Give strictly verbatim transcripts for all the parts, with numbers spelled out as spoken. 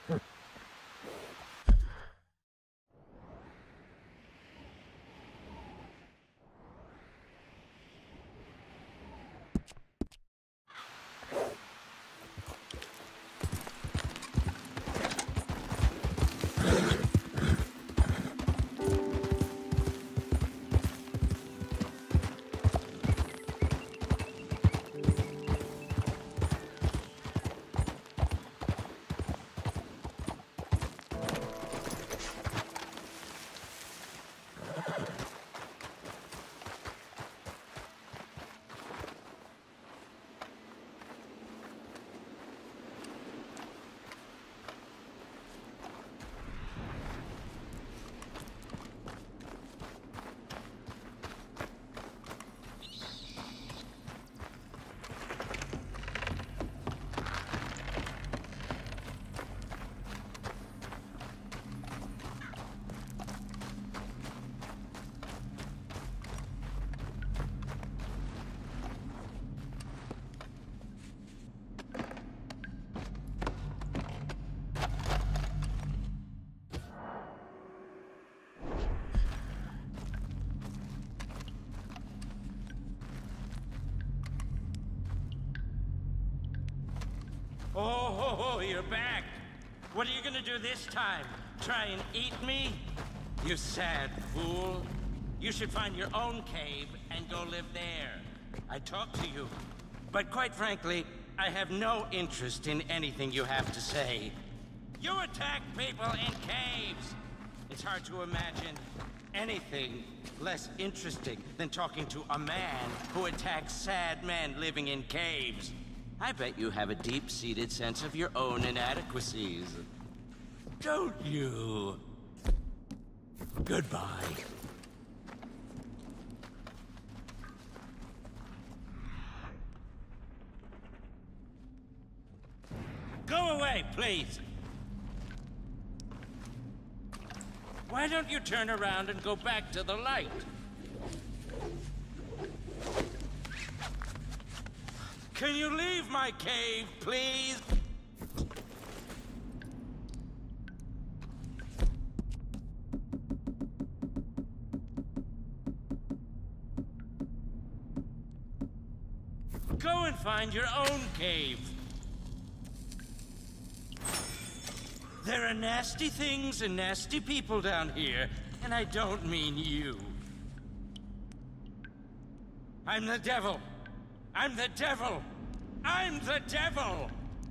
Oh, ho, ho, you're back. What are you gonna do this time? Try and eat me? You sad fool. You should find your own cave and go live there. I talked to you, but quite frankly, I have no interest in anything you have to say. You attack people in caves. It's hard to imagine anything less interesting than talking to a man who attacks sad men living in caves. I bet you have a deep-seated sense of your own inadequacies. Don't you? Goodbye. Go away, please. Why don't you turn around and go back to the light? Can you leave my cave, please? Go and find your own cave. There are nasty things and nasty people down here, and I don't mean you. I'm the devil. I'm the devil. I'm the devil!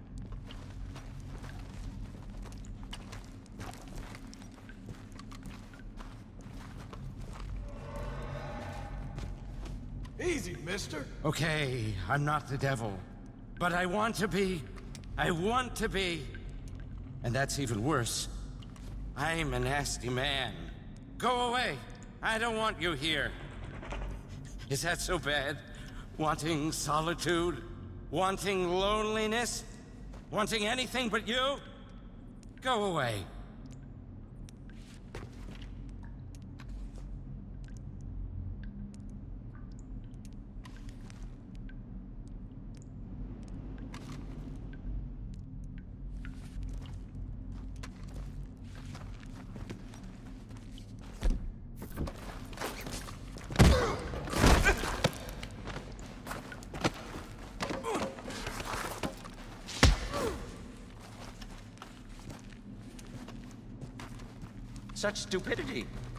Easy, mister. Okay, I'm not the devil. But I want to be. I want to be. And that's even worse. I'm a nasty man. Go away. I don't want you here. Is that so bad? Wanting solitude? Wanting loneliness? Wanting anything but you? Go away. Such stupidity.